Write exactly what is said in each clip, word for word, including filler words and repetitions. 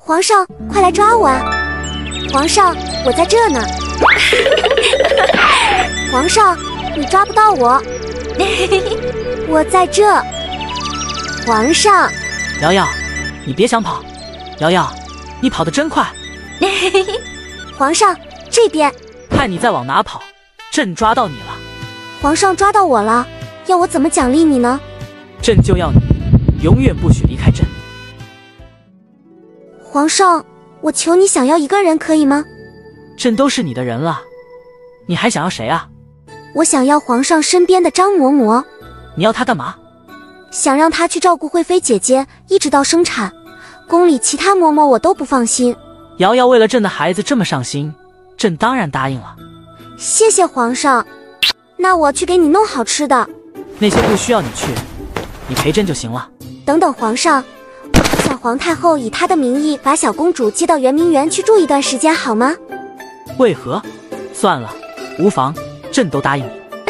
皇上，快来抓我啊！皇上，我在这呢。皇上，你抓不到我。我在这。皇上， 瑶瑶，你别想跑。瑶瑶，你跑得真快。 皇上，这边。 看你再往哪跑，朕抓到你了。 皇上抓到我了，要我怎么奖励你呢？ 朕就要你永远不许离开朕。 皇上，我求你想要一个人可以吗？ 朕都是你的人了，你还想要谁啊？ 我想要皇上身边的张嬷嬷。 你要他干嘛？ 想让他去照顾惠妃姐姐，一直到生产。宫里其他嬷嬷我都不放心。 瑶瑶为了朕的孩子这么上心，朕当然答应了。 谢谢皇上，那我去给你弄好吃的。 那些不需要你去，你陪朕就行了。 等等皇上，我想皇太后以她的名义把小公主接到圆明园去住一段时间好吗？ 为何？算了，无妨，朕都答应你。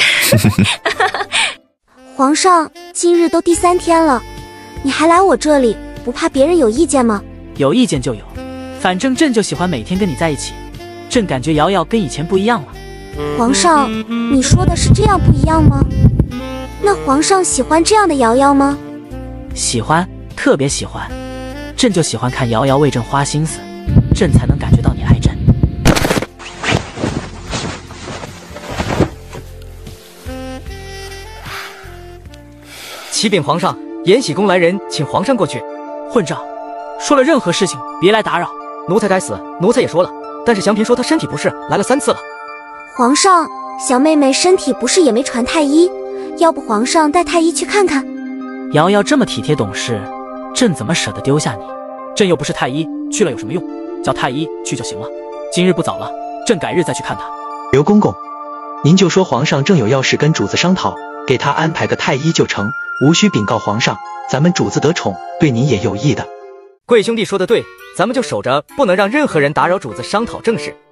皇上，今日都第三天了，你还来我这里，不怕别人有意见吗？ 有意见就有，反正朕就喜欢每天跟你在一起。朕感觉瑶瑶跟以前不一样了。 皇上，你说的是这样不一样吗？那皇上喜欢这样的瑶瑶吗？ 喜欢，特别喜欢。朕就喜欢看瑶瑶为朕花心思，朕才能感觉到你爱朕。 启禀皇上，延禧宫来人，请皇上过去。 混账！说了任何事情别来打扰。 奴才该死，奴才也说了，但是祥嫔说她身体不适，来了三次了。 皇上，小妹妹身体不适也没传太医，要不皇上带太医去看看？ 瑶瑶这么体贴懂事，朕怎么舍得丢下你？朕又不是太医，去了有什么用？叫太医去就行了。今日不早了，朕改日再去看他。 刘公公，您就说皇上正有要事跟主子商讨，给他安排个太医就成，无需禀告皇上，咱们主子得宠，对您也有益的。 贵兄弟说的对，咱们就守着，不能让任何人打扰主子商讨政事。